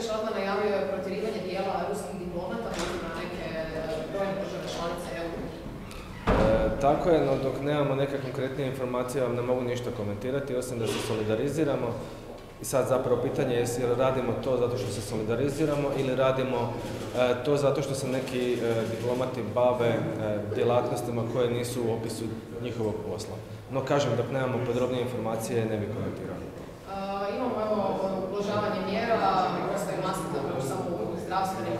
odmah najavio je protjerivanje dijela ruskih diplomata na neke brojne države članice EU. Tako je, no dok nemamo neke konkretnije informacije vam ne mogu ništa komentirati, osim da se solidariziramo. I sad zapravo pitanje je jel radimo to zato što se solidariziramo ili radimo to zato što se neki diplomati bave djelatnostima koje nisu u opisu njihovog posla. No kažem, dok nemamo podrobnije informacije ne bi komentirali. Imamo ublažavanje mjera, ostaje maske zapravo samo u zdravstvenim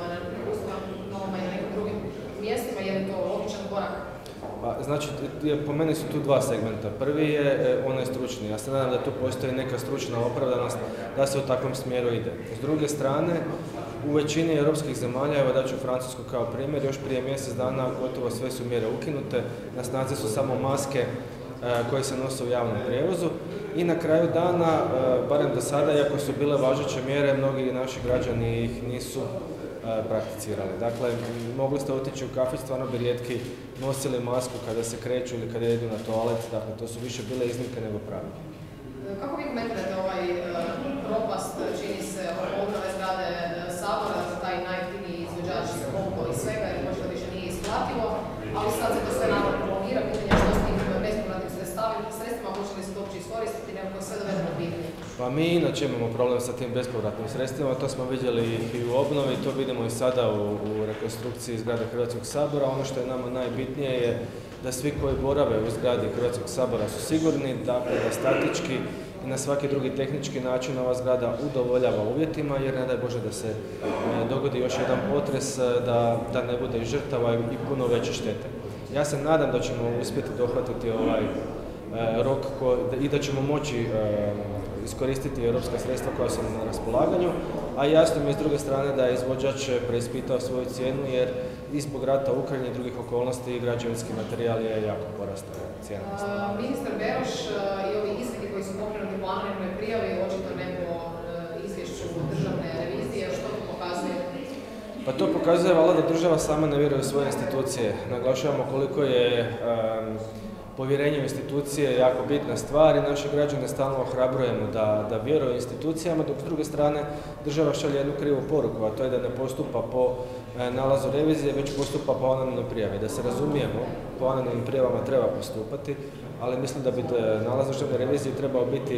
ustanovama i na nekim drugim mjestima, je li to logičan korak? Znači, po meni su tu dva segmenta. Prvi je onaj stručni. Ja se nadam da tu postoji neka stručna opravdanost da se u takvom smjeru ide. S druge strane, u većini europskih zemalja, evo daću Francusku kao primjer, još prije mjesec dana gotovo sve su mjere ukinute, na snazi su samo maske koje se nose u javnom prijevozu i na kraju dana, barem do sada, iako su bile važeće mjere, mnogi naši građani ih nisu prakticirali. Dakle, mogli ste otići u kafić, stvarno bi rijetki nosili masku kada se kreću ili kada jedu na toalet, dakle to su više bile iznimke nego pravilo. Kako vi komentirate ovaj propast, čini se, obnove zgrade Sabora za taj najjeftiniji izvođač i svega, jer možda više nije isplativo, ali sad se to sve naravno prolongira, pitanje što s tim bespovratnim sredstvima, može li se to uopće iskoristiti, nekako sve dovedeno pitanje. Pa mi inače imamo problem sa tim bespovratnim sredstvima, to smo vidjeli i u obnovi, to vidimo i sada u rekonstrukciji zgrade Hrvatskog sabora. Ono što je nama najbitnije je da svi koji borave u zgradi Hrvatskog sabora su sigurni, dakle da statički i na svaki drugi tehnički način ova zgrada udovoljava uvjetima, jer ne daj Bože da se dogodi još jedan potres, da ne bude i žrtava i puno veće štete. Ja se nadam da ćemo uspjeti dohvatiti ovaj rok i da ćemo moći iskoristiti europska sredstva koja su na raspolaganju, a jasno mi je s druge strane da je izvođač preispitao svoju cijenu jer i zbog rata u Ukrajini i drugih okolnosti građevinski materijal je jako porastao cijena. Ministar Beroš i ovi izvidi koji su pokrenuti po anonimnoj prijavi očito ne po izvješću državne revizije, što to pokazuje? Pa to pokazuje valjda da država sama ne vjeruje u svoje institucije. Naglašavamo koliko je povjerenje u institucije je jako bitna stvar i naše građane stalno ohrabrujemo da vjeruju institucijama, dok s druge strane država šalje jednu krivu poruku, a to je da ne postupa po nalazu revizije, već postupa po anonimnoj prijavi. Da se razumijemo, po anonimnim prijavama treba postupati, ali mislim da bi nalaz državne revizije trebao biti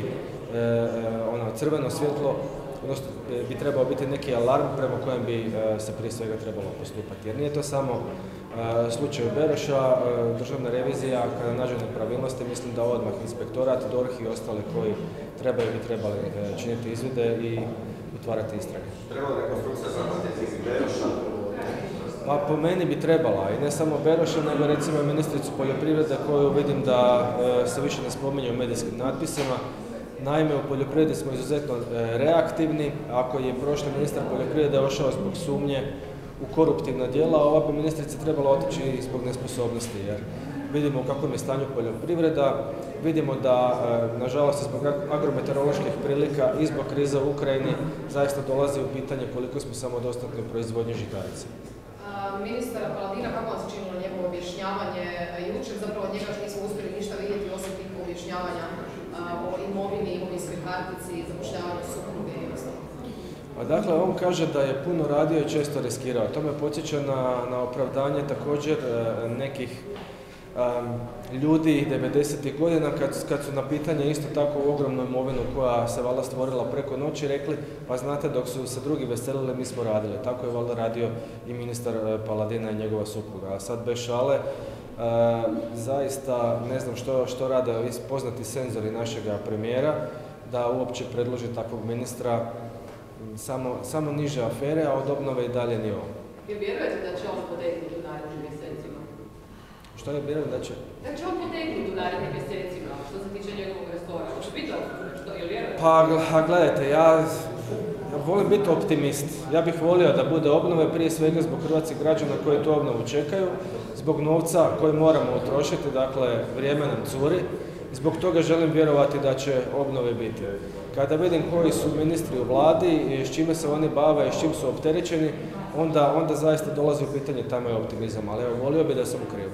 crveno svjetlo, odnosno bi trebao biti neki alarm prema kojem bi se prije svega trebalo postupati. Jer nije to samo slučaj Beroša, državna revizija, kada nađe nepravilnosti, mislim da odmah inspektorat, DORH i ostali koji trebaju bi trebali činiti izvide i otvarati istrage. Treba li rekonstrukcija zahvatiti Beroša? Pa po meni bi trebala, i ne samo Beroša, nego recimo ministricu poljoprivrede koju vidim da se više ne spominje u medijskim natpisima. Naime, u poljoprivredi smo izuzetno reaktivni. Ako je prošli ministar poljoprivrede ošao zbog sumnje u koruptivna djela, ova bi ministrica trebala otići i zbog nesposobnosti, jer vidimo u kakvom je stanju poljoprivreda, vidimo da, nažalost, zbog agrometeoroloških prilika i zbog krize u Ukrajini zaista dolazi u pitanje koliko smo samodostatni u proizvodnji žitarica. Ministar Paladina, kako vam se činilo njegovo objašnjavanje jučer? Zapravo od njega nismo uspjeli ništa vidjeti osim tih objašnjavanja o imovini, imovinskoj kartici, zapošljavanju supruge i ostalo. Dakle, on kaže da je puno radio i često riskirao. To me podsjeća na opravdanje također nekih ljudi 90. godina kad su na pitanje isto tako ogromnu imovinu koja se valjda stvorila preko noći rekli pa znate dok su se drugi veselili mi smo radili. Tako je valjda radio i ministar Paladina i njegova supruga. A sad bez šale, zaista ne znam što rade poznati senzori našega premijera da uopće predloži takvog ministra, samo niže afere, a od obnove i dalje ni ovo. Vi vjerujete da će on potegnuti u narednim mjesecima? Što je vjerujem da će? Da će on potegnuti u narednim mjesecima, što se tiče njegovog restora. Hoće biti što, ili vjerujete? Pa gledajte, ja volim biti optimist. Ja bih volio da bude obnove prije svega zbog hrvatskih građana koji tu obnovu čekaju, zbog novca koji moramo utrošiti, dakle vrijeme nam curi. Zbog toga želim vjerovati da će obnove biti. Kada vidim koji su ministri u vladi i s čime se oni bave i s čim su opterećeni, onda zaista dolazi u pitanje tamo je optimizam, ali evo, volio bi da sam u krivu.